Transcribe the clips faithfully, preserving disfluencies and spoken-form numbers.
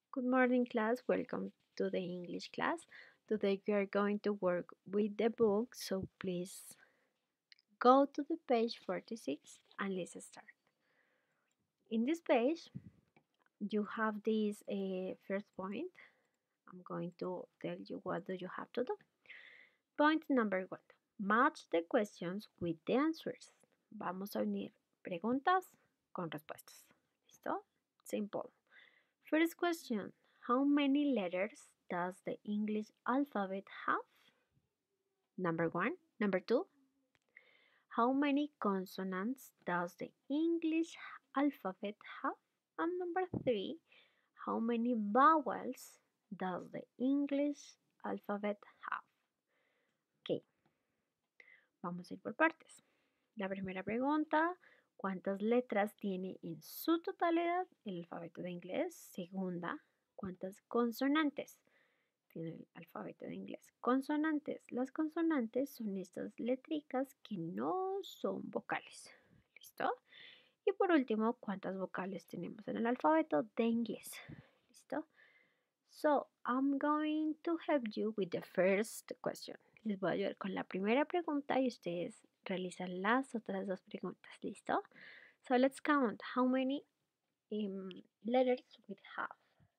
Good morning, class. Welcome to the English class. Today we are going to work with the book, so please go to the page forty-six and let's start. In this page, you have this uh, first point. I'm going to tell you what do you have to do. Point number one. Match the questions with the answers. Vamos a unir preguntas con respuestas. ¿Listo? Simple. First question. How many letters does the English alphabet have? Number one. Number two. How many consonants does the English alphabet have? And number three. How many vowels does the English alphabet have? Ok, vamos a ir por partes. La primera pregunta, ¿cuántas letras tiene en su totalidad el alfabeto de inglés? Segunda, ¿cuántas consonantes tiene el alfabeto de inglés? Consonantes. Las consonantes son estas letricas que no son vocales. ¿Listo? Y por último, ¿cuántas vocales tenemos en el alfabeto de inglés? ¿Listo? So, I'm going to help you with the first question. Les voy a ayudar con la primera pregunta y ustedes realizan las otras dos preguntas. ¿Listo? So, let's count how many um, letters we have.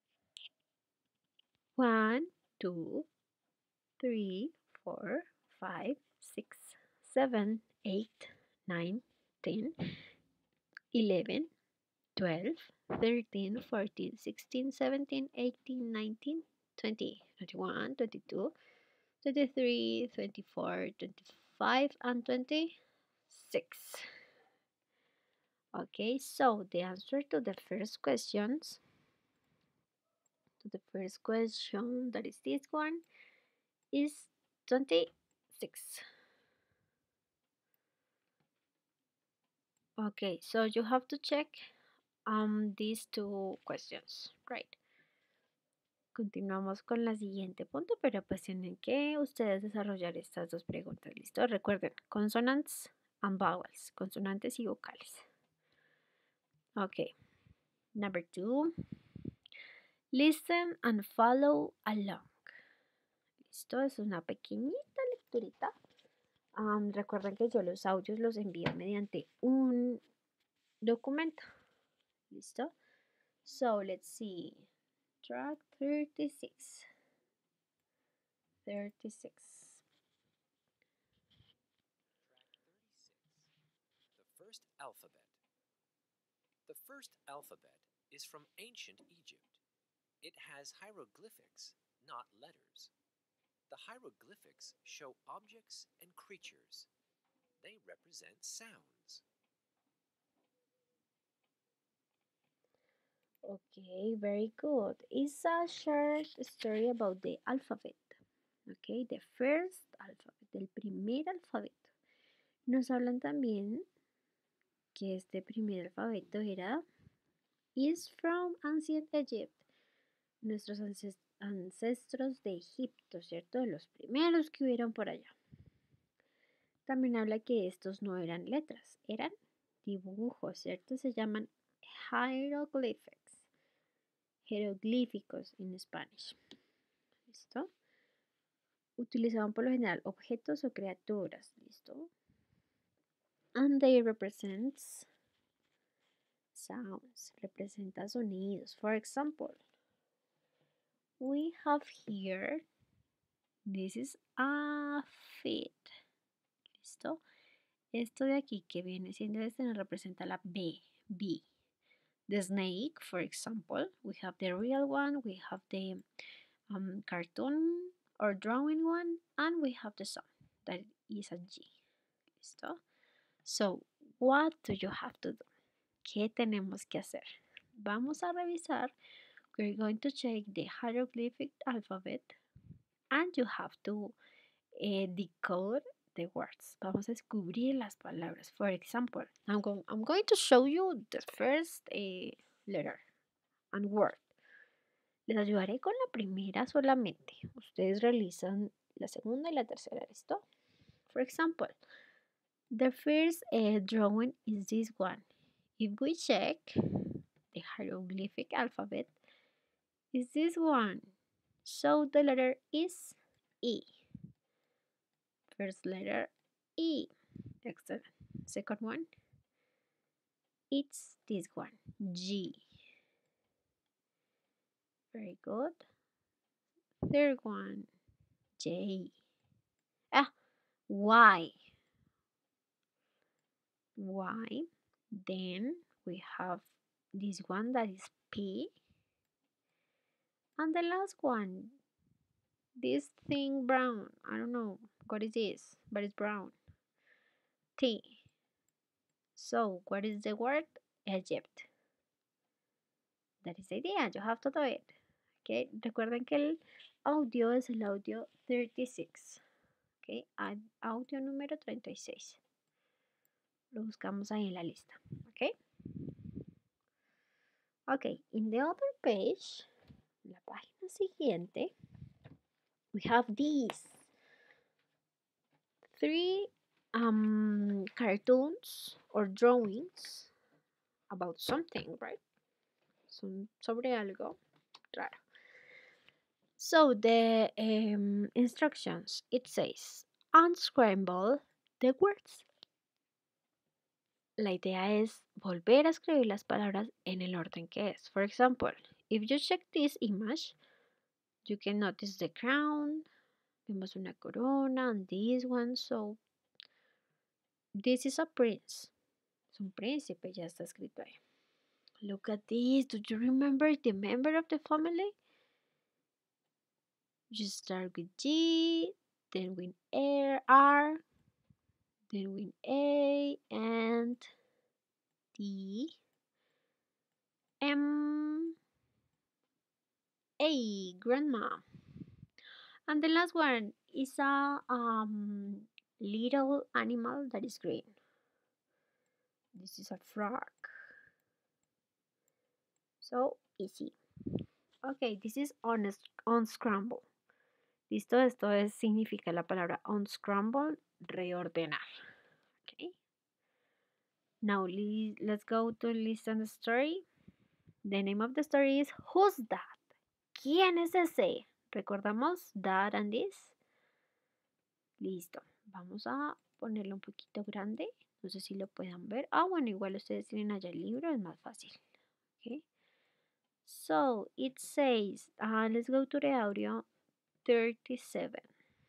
One, two, three, four, five, six, seven, eight, nine, ten, eleven, twelve, thirteen, fourteen, sixteen, seventeen, eighteen, nineteen, twenty, twenty-one, twenty-two, twenty-three, twenty-four, twenty-five, and twenty-six. Okay, so the answer to the first questions, to the first question, that is this one, is twenty-six. Okay, so you have to check um these two questions, right? Continuamos con la siguiente punto, pero pues tienen que ustedes desarrollar estas dos preguntas. ¿Listo? Recuerden, consonants and vowels, consonantes y vocales. Ok, number two. Listen and follow along. ¿Listo? Es una pequeñita lecturita. Um, recuerden que yo los audios los envío mediante un documento. ¿Listo? So, let's see. Track thirty-six. thirty-six. The first alphabet. The first alphabet is from ancient Egypt. It has hieroglyphics, not letters. The hieroglyphics show objects and creatures. They represent sounds. Okay, very good. It's a short story about the alphabet. Okay, the first alphabet, el primer alfabeto. Nos hablan también que este primer alfabeto era is from ancient Egypt. Nuestros ancestros de Egipto, ¿cierto? De los primeros que hubieron por allá. También habla que estos no eran letras, eran dibujos, ¿cierto? Se llaman hieroglyphics. Jeroglíficos en Spanish. ¿Listo? Utilizaban por lo general objetos o criaturas. ¿Listo? And they represents sounds. Representa sonidos. For example, we have here, this is a feet. ¿Listo? Esto de aquí que viene siendo este nos representa la B. B. The snake, for example, we have the real one, we have the um, cartoon or drawing one, and we have the song that is a G. ¿Listo? So, what do you have to do? ¿Qué tenemos que hacer? Vamos a revisar. We're going to check the hieroglyphic alphabet and you have to uh, decode the words. Vamos a descubrir las palabras. For example, I'm, going, I'm going to show you the first uh, letter and word. Les ayudaré con la primera solamente. Ustedes realizan la segunda y la tercera, ¿listo? For example, the first uh, drawing is this one. If we check the hieroglyphic alphabet, is this one. So the letter is E. First letter E. Excellent. Second one, it's this one, G. Very good. Third one, J. Ah, Y. Y. Then we have this one that is P. And the last one, this thing brown. I don't know what is this, but it's brown. T. So, what is the word? Egypt. That is the idea. You have to do it. Okay. Recuerden que el audio es el audio treinta y seis. Okay. Audio número treinta y seis. Lo buscamos ahí en la lista. Okay. Okay. In the other page, la página siguiente, we have these three um, cartoons or drawings about something, right? Son sobre algo raro. So the um, instructions, it says unscramble the words. La idea es volver a escribir las palabras en el orden que es. For example, if you check this image, you can notice the crown, vemos una corona, and this one, so this is a prince. Es un príncipe, ya está escrito ahí. Look at this. Do you remember the member of the family? You start with G, then with R, R, then with A, and D, M, A, grandma. And the last one is a um, little animal that is green. This is a frog. So easy. Okay, this is on unscramble. Listo, esto es, significa la palabra unscramble, reordenar. Okay. Now let's go to listen the story. The name of the story is Who's That? ¿Quién es ese? ¿Recordamos that and this? Listo. Vamos a ponerlo un poquito grande. No sé si lo puedan ver. Ah, bueno, igual ustedes tienen allá el libro, es más fácil. Okay. So it says, uh, let's go to the audio thirty-seven.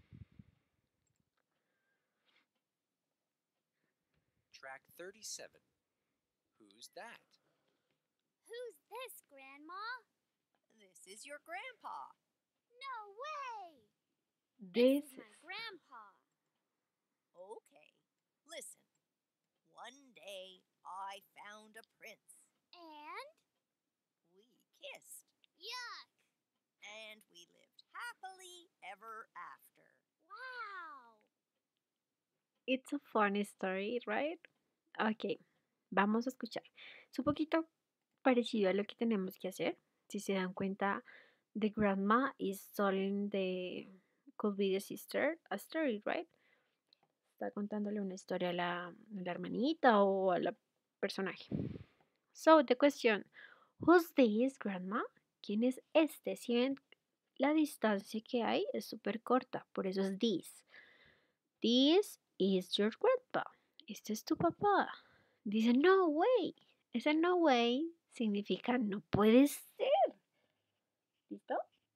Track thirty-seven. Who's that? Who's this, Grandma? This is your grandpa. No way! This, This is my grandpa. Okay, listen. One day I found a prince. And? We kissed. Yuck! And we lived happily ever after. Wow! it's a funny story, right? Ok, vamos a escuchar. Es un poquito parecido a lo que tenemos que hacer. Si se dan cuenta, the grandma is telling the, could be the sister, a story, right? Está contándole una historia a la, a la hermanita o a la personaje. So, the question, who's this, grandma? ¿Quién es este? Si ven, la distancia que hay es súper corta, por eso es this. This is your grandpa. Este es tu papá. Dice, no way. Ese no way significa no puede ser. ¿Listo?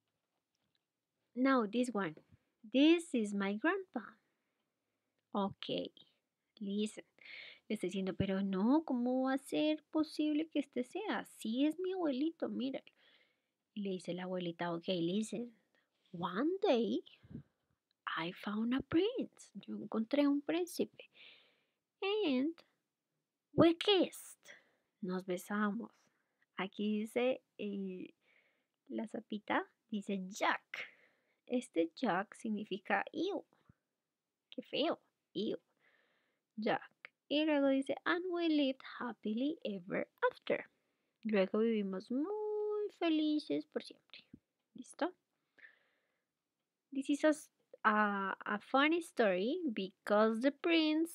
Now, this one. This is my grandpa. Ok. Listen. Le estoy diciendo, pero no, ¿cómo va a ser posible que este sea? Sí es mi abuelito, míralo. Y le dice la abuelita, ok, listen. One day, I found a prince. Yo encontré un príncipe. And we kissed. Nos besamos. Aquí dice eh, la zapita, dice Jack. Este Jack significa ew. Qué feo. Ew. Jack. Y luego dice, and we lived happily ever after. Luego vivimos muy felices por siempre. ¿Listo? This is a, a, a funny story because the prince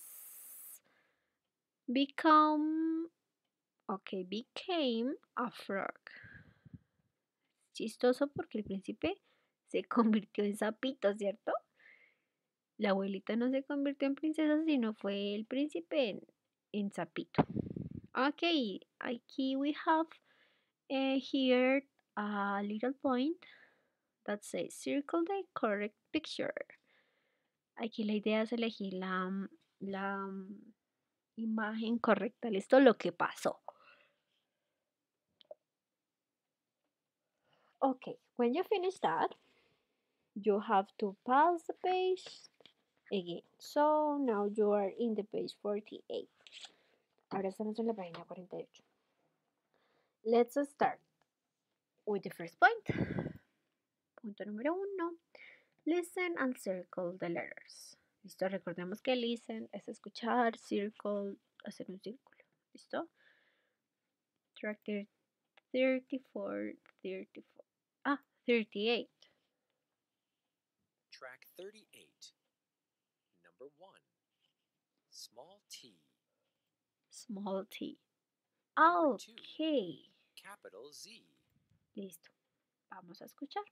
become okay became a frog. chistoso porque el príncipe se convirtió en sapito, ¿cierto? La abuelita no se convirtió en princesa, sino fue el príncipe en, en sapito. Okay, aquí we have uh, here a little point that says circle the correct picture. Aquí la idea es elegir la, la imagen correcta. Listo, lo que pasó. Okay, when you finish that, you have to pass the page again. So now you are in the page forty-eight. Ahora estamos en la página cuarenta y ocho. Let's start with the first point. Punto número uno. Listen and circle the letters. ¿Listo? Recordemos que listen es escuchar, circle, hacer un círculo. ¿Listo? Track thirty-four, thirty-four. Ah, thirty-eight. Track thirty-eight. Number one. Small t. Small t. Number two. Okay. Capital Z. Listo. Vamos a escuchar.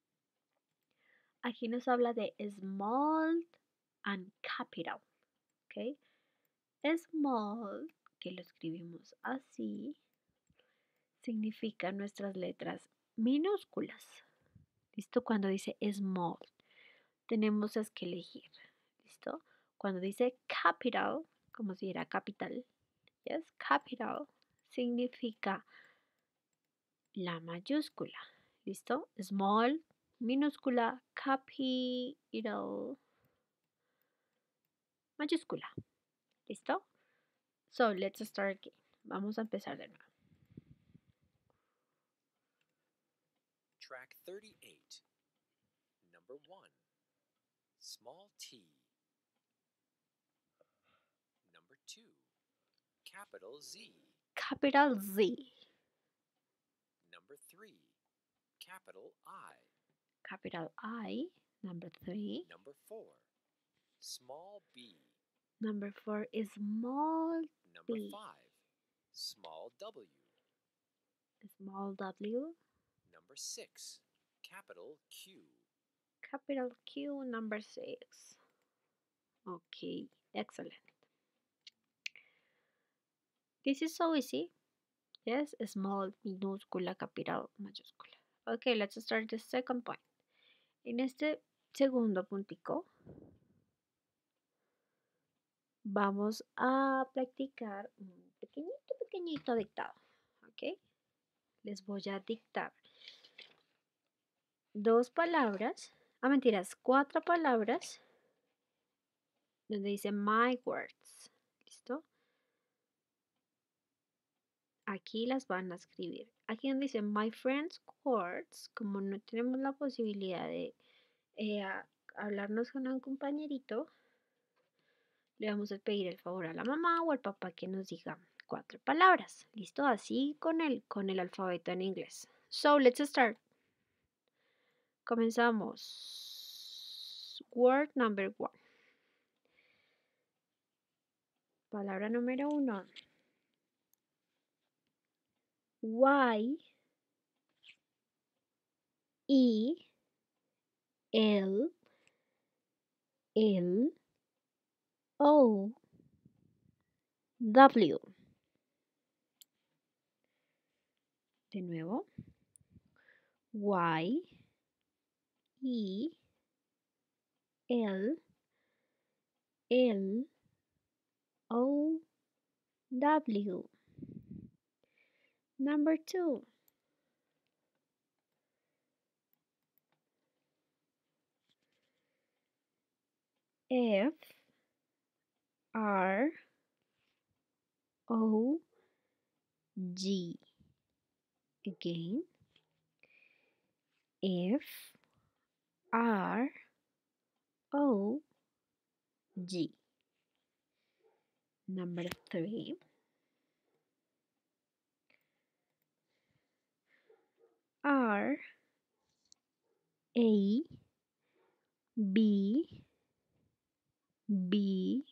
Aquí nos habla de small and capital. ¿Ok? Small, que lo escribimos así, significa nuestras letras minúsculas. ¿Listo? Cuando dice small, tenemos es que elegir. ¿Listo? Cuando dice capital, como si era capital, yes, capital significa la mayúscula. ¿Listo? Small, minúscula, capital, mayúscula. ¿Listo? So, let's start again. Vamos a empezar de nuevo. Track thirty-eight. Number one. Small t. Number two. Capital Z. Capital Z. Number three. Capital I. Capital I. Number three. Number four. Small b. Number four is small Number b. five. Small w. Small w. Number six. Capital Q. Capital Q. Number six. Okay, excellent. This is so easy. Yes, small, minúscula, capital, mayúscula. Okay, let's start the second point. En este segundo puntico vamos a practicar un pequeñito, pequeñito dictado. ¿Ok? Les voy a dictar dos palabras, ah, mentiras, cuatro palabras donde dice my words. ¿Listo? Aquí las van a escribir. Aquí donde dice my friends words, como no tenemos la posibilidad de eh, a- hablarnos con un compañerito, le vamos a pedir el favor a la mamá o al papá que nos diga cuatro palabras. ¿Listo? Así con el, con el alfabeto en inglés. So, let's start. Comenzamos. Word number one. Palabra número uno. Y. E. L. L. O. W. De nuevo. Y. E. L. L. O. W. Number two. F. R. O. G. Again. F. R. O. G. Number three. R. A. B. B.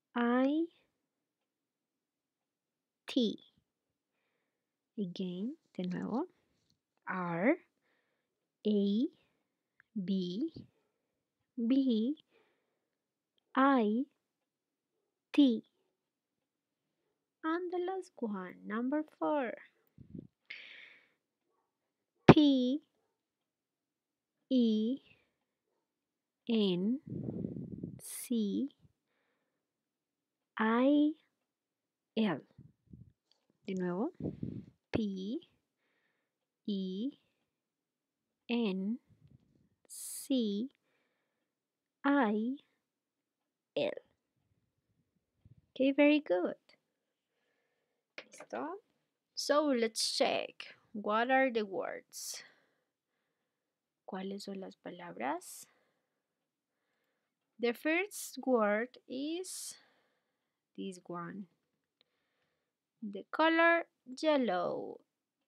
I. T. Again. De nuevo. R, A, B, B, I, T. And the last one, number four. P, E, N, C, I, L. De nuevo. P, E, N, C, I, L. Okay, very good. ¿Listo? So let's check. What are the words? ¿Cuáles son las palabras? The first word is this one. The color yellow.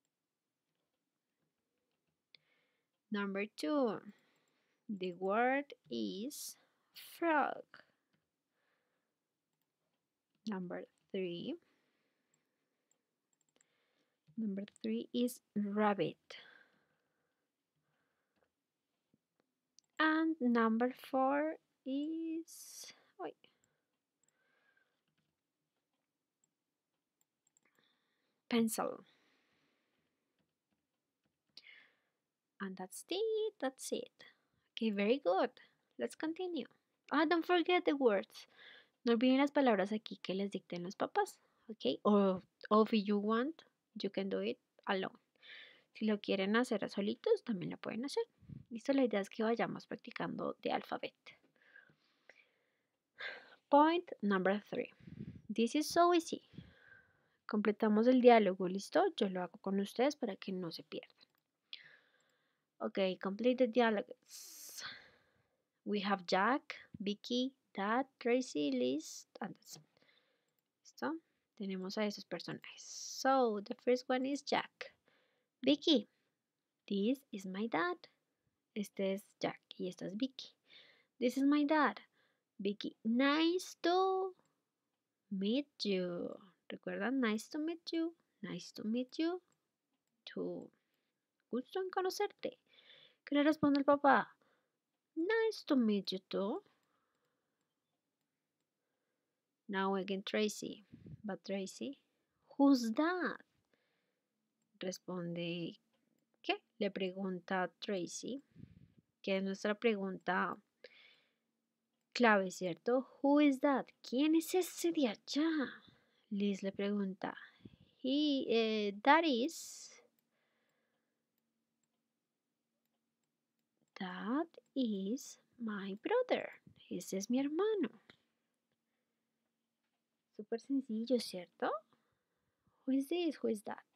Number two. The word is frog. Number three. Number three is rabbit. And number four is wait, pencil. And that's it, that's it. Okay, very good. Let's continue. Ah, don't forget the words. No olviden las palabras aquí que les dicten los papás. Okay, or, or if you want, you can do it alone. Si lo quieren hacer solitos, también lo pueden hacer. Listo, la idea es que vayamos practicando de alfabeto. Point number three. This is so easy. Completamos el diálogo, ¿listo? Yo lo hago con ustedes para que no se pierdan. Okay, complete the dialogues. We have Jack, Vicky, Dad, Tracy, Liz, and that's it. ¿Listo? Tenemos a esos personajes. So, the first one is Jack. Vicky, this is my dad. Este es Jack y esta es Vicky. This is my dad. Vicky, nice to meet you. ¿Recuerdan? Nice to meet you. Nice to meet you. To. Gusto en conocerte. ¿Qué le responde el papá? Nice to meet you too. Now again Tracy. But Tracy, who's that? Responde, ¿qué? Le pregunta Tracy, que es nuestra pregunta clave, ¿cierto? Who is that? ¿Quién es ese de allá? Liz le pregunta, he, eh, that is, that is my brother. Ese es mi hermano. Súper sencillo, ¿cierto? Who is this? Who is that?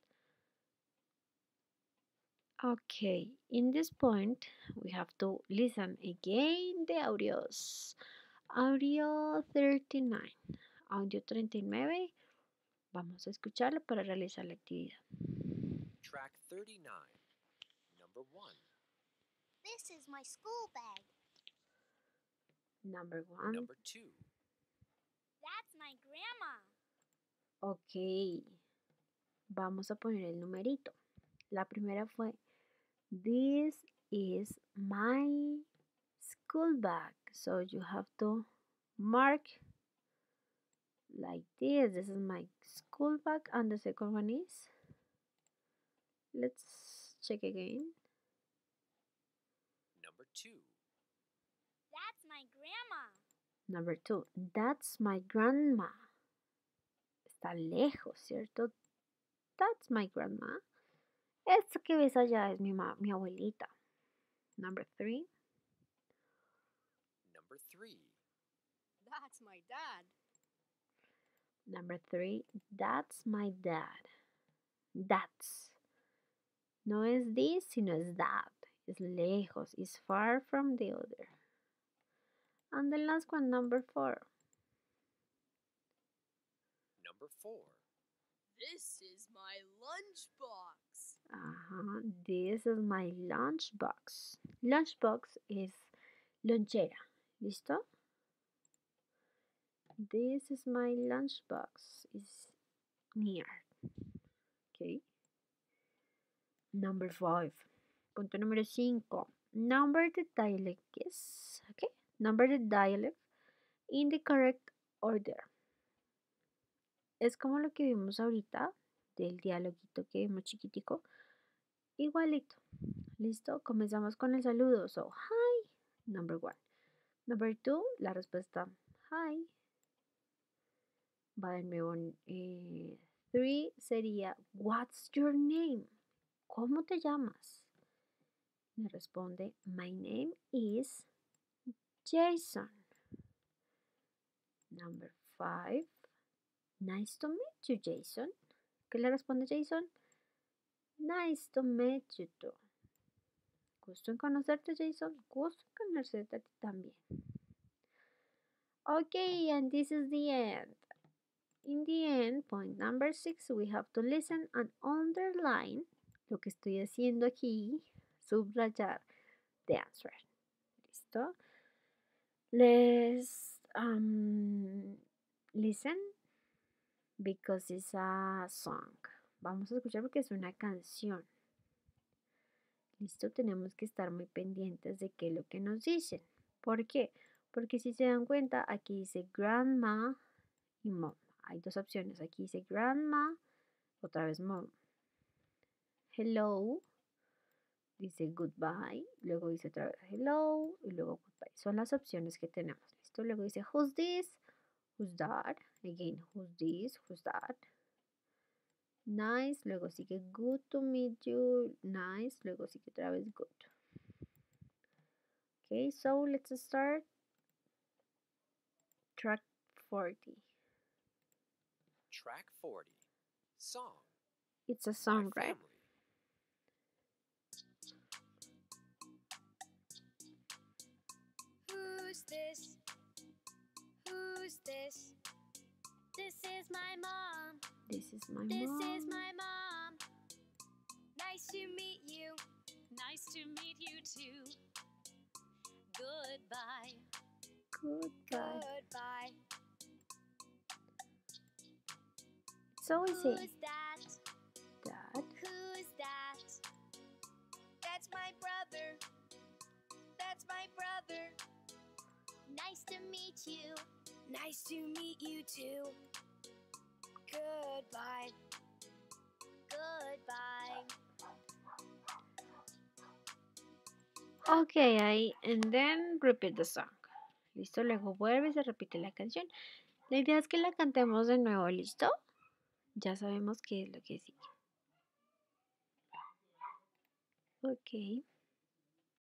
Okay, in this point, we have to listen again the audios. Audio thirty-nine. Audio treinta y nueve. Vamos a escucharlo para realizar la actividad. Track thirty-nine. Number one. This is my school bag. Number one. Number two. That's my grandma. Ok. Vamos a poner el numerito. La primera fue, this is my school bag. So you have to mark like this. This is my school bag. And the second one is, let's check again. Number two. That's my grandma. Number two, that's my grandma. Está lejos, ¿cierto? That's my grandma. Esta que ves allá es mi, ma mi abuelita. Number three. Number three. That's my dad. Number three, that's my dad. That's. No es this, sino es that. Es lejos, is far from the other. And the last one, number four. Number four. This is my lunchbox. Uh-huh. This is my lunchbox. Lunchbox is lonchera. ¿Listo? This is my lunchbox. Is near. Okay. Number five. Punto número cinco. Number the dialect is, okay? Number the dialect in the correct order. Es como lo que vimos ahorita del dialoguito que vimos chiquitico. Igualito. ¿Listo? Comenzamos con el saludo. So, hi. Number one. Number two, la respuesta, hi. Va de nuevo. Eh, three sería, what's your name? ¿Cómo te llamas? Me responde, my name is Jason. Number five, nice to meet you, Jason. ¿Qué le responde Jason? Nice to meet you too. Gusto en conocerte, Jason. Gusto en conocerte a ti también. Okay, and this is the end. In the end, point number six, we have to listen and underline lo que estoy haciendo aquí, subrayar the answer. ¿Listo? Let's um, listen because it's a song. Vamos a escuchar porque es una canción. ¿Listo? Tenemos que estar muy pendientes de qué es lo que nos dicen. ¿Por qué? Porque si se dan cuenta, aquí dice grandma y mom. Hay dos opciones. Aquí dice grandma, otra vez mom. Hello, dice goodbye, luego dice otra vez hello y luego goodbye. Son las opciones que tenemos. ¿Listo? Luego dice who's this, who's that, again who's this, who's that. Nice, luego sigue good to meet you, nice, luego sigue otra vez good. Okay, so let's start. Track forty. Track forty. Song. It's a song, My right? family. Who's this? Who's this? This is my mom. This is my This mom. is my mom. Nice to meet you. Nice to meet you too. Goodbye. Goodbye. Goodbye. So easy. Who's that? That. Who's that? That's my brother. That's my brother. Nice to meet you. Nice to meet you too. Goodbye. Goodbye. Okay, ahí, and then repeat the song. ¿Listo? Luego vuelve y se repite la canción. La idea es que la cantemos de nuevo, ¿listo? Ya sabemos qué es lo que sigue. Ok.